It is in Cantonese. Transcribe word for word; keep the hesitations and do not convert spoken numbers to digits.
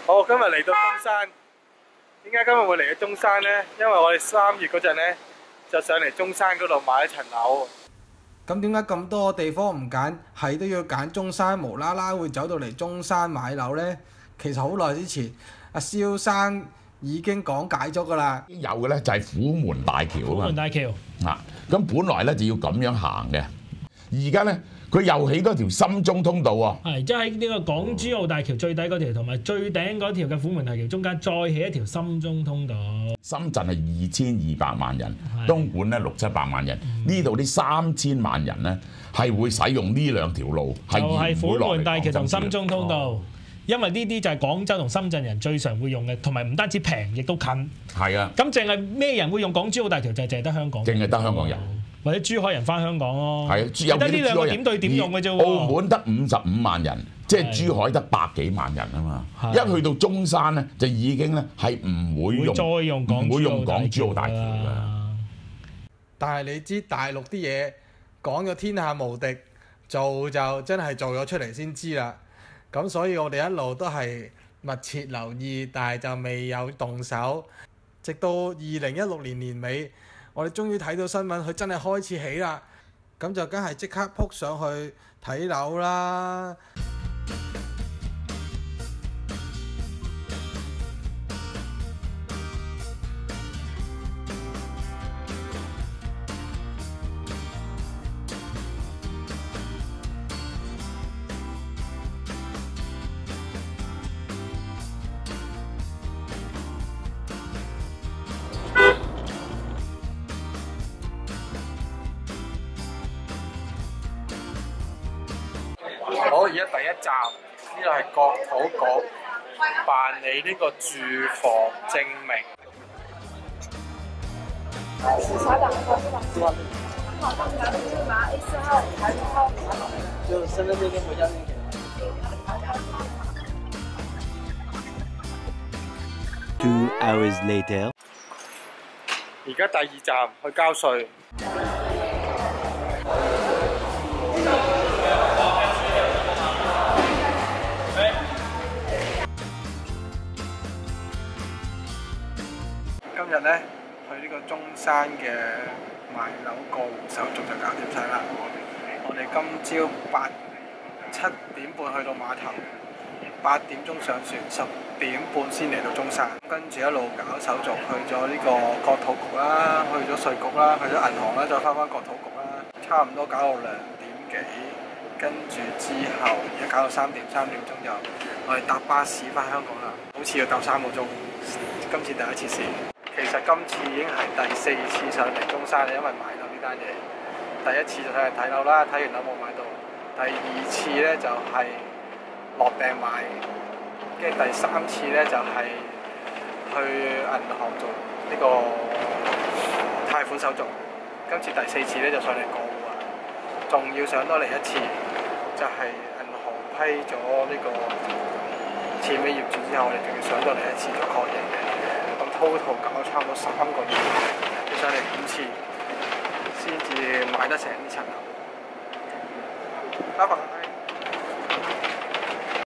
好，今日嚟到中山，點解今日會嚟到中山呢？因為我哋三月嗰陣呢，就上嚟中山嗰度買一層樓。 咁點解咁多地方唔揀，係都要揀中山？無啦啦會走到嚟中山買樓呢？其實好耐之前，阿蕭生已經講解咗㗎啦。 有嘅咧就係虎門大橋啊嘛。虎門大橋啊，咁本來咧就要咁樣行嘅，而家咧佢又起多條深中通道喎。 係，即係喺呢個港珠澳大橋最底嗰條，同埋最頂嗰條嘅虎門大橋中間，再起一條深中通道。 深圳係二千二百萬人，東莞咧六七百萬人，呢度啲三千萬人咧係會使用呢兩條路，係就係虎門大橋同深中通道。 哦， 因為呢啲就係廣州同深圳人最常會用嘅，同埋唔單止平，亦都近。 係啊。 咁淨係咩人會用港珠澳大橋？就係淨係得香港。 淨係得香港人， 或者珠海人翻香港咯。 係啊， 得呢兩個點對點用嘅啫喎。 澳門得五十五萬人，即係珠海得百幾萬人啊嘛。一去到中山咧，就已經咧係唔會用， 再用唔會用港珠澳大橋㗎。 但係你知大陸啲嘢講咗天下無敵，做就真係做咗出嚟先知啦。咁所以我哋一路都係密切留意，但係就未有動手。直到二零一六年年尾，我哋終於睇到新聞，佢真係開始起啦。咁就梗係即刻撲上去睇樓啦。 好，而家第一站呢度係國土局辦理呢個住房證明。 洗衫打開是吧？是吧？就拿 A 四號、台灣號， 就身份證跟回家證給。 Two hours later。 而家第二站去交稅。今日咧去呢個中山嘅買樓過戶手續就搞掂晒啦。我哋今朝八七點半去到碼頭，八點鐘上船，十點半先嚟到中山。跟住一路搞手續，去咗呢個國土局啦，去咗稅局啦，去咗銀行啦，再翻返國土局啦，差唔多搞到兩點幾。跟住之後而家搞到三點，三點鐘就我哋搭巴士翻香港啦，好似要搭三個鐘。今次第一次試。其實今次已經係第四次上嚟中山啦，因為買樓呢單嘢。第一次就上嚟睇樓啦，睇完樓冇買到。第二次咧就係落訂買，跟住第三次咧就係去銀行做呢個貸款手續。今次第四次咧就上嚟過戶啊，仲要上多嚟一次，就係銀行批咗呢個錢俾業主之後，我哋仲要上多嚟一次做確認嘅。total 搞咗差唔多三個月，要上嚟五次先至買得成呢層樓。拜拜。